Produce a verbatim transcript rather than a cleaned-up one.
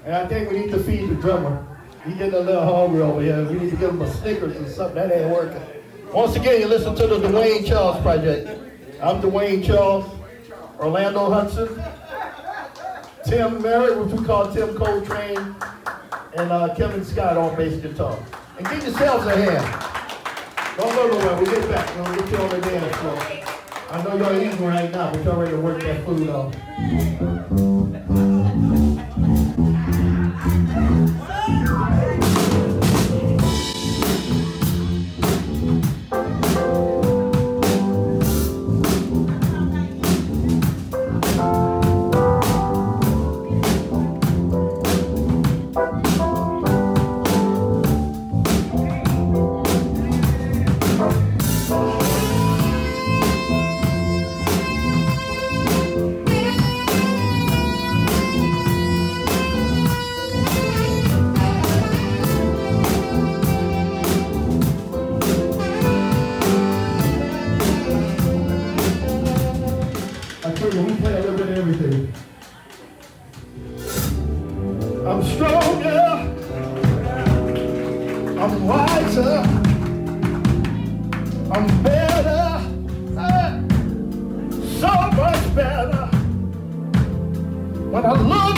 And I think we need to feed the drummer. He's getting a little hungry over here. We need to give him a Snickers or something. That ain't working. Once again, you listen to the Dwayne Charles Project. I'm Dwayne Charles, Orlando Hudson, Tim Merritt, which we call Tim Coltrane, and uh, Kevin Scott on bass guitar. And give yourselves a hand. Don't go nowhere. We'll get back. We'll get you on the dance floor. I know y'all eating right now, but y'all ready to work that food off. We play a little bit of everything. I'm stronger, I'm wiser, I'm better, uh, so much better. When I look